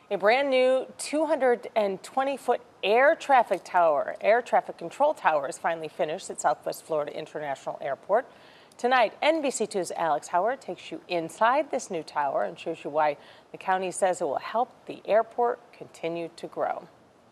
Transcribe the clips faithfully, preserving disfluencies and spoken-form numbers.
A brand new two hundred twenty foot air traffic tower, air traffic control tower is finally finished at Southwest Florida International Airport. Tonight, N B C two's Alex Howard takes you inside this new tower and shows you why the county says it will help the airport continue to grow.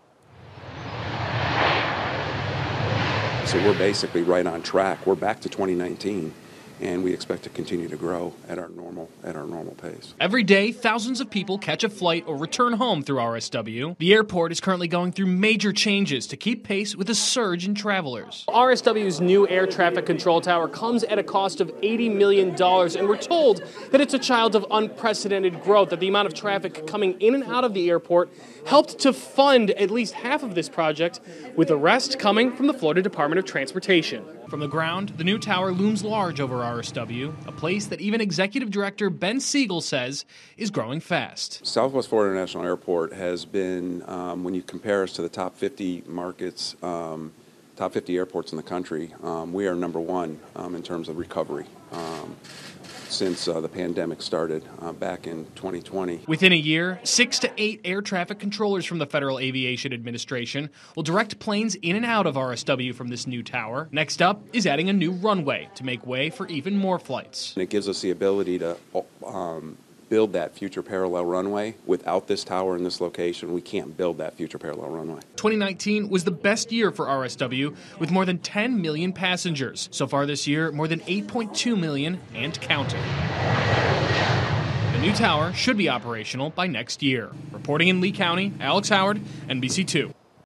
So we're basically right on track. We're back to twenty nineteen. And we expect to continue to grow at our normal at our normal pace. Every day, thousands of people catch a flight or return home through R S W. The airport is currently going through major changes to keep pace with a surge in travelers. R S W's new air traffic control tower comes at a cost of eighty million dollars, and we're told that it's a child of unprecedented growth, that the amount of traffic coming in and out of the airport helped to fund at least half of this project, with the rest coming from the Florida Department of Transportation. From the ground, the new tower looms large over R S W, a place that even Executive Director Ben Siegel says is growing fast. Southwest Florida International Airport has been, um, when you compare us to the top fifty markets, um, top fifty airports in the country, um, we are number one um, in terms of recovery um, since uh, the pandemic started uh, back in twenty twenty. Within a year, six to eight air traffic controllers from the Federal Aviation Administration will direct planes in and out of R S W from this new tower. Next up is adding a new runway to make way for even more flights. And it gives us the ability to um, build that future parallel runway. Without this tower in this location, we can't build that future parallel runway. twenty nineteen was the best year for R S W, with more than ten million passengers. So far this year, more than eight point two million and counting. The new tower should be operational by next year. Reporting in Lee County, Alex Howard, N B C two.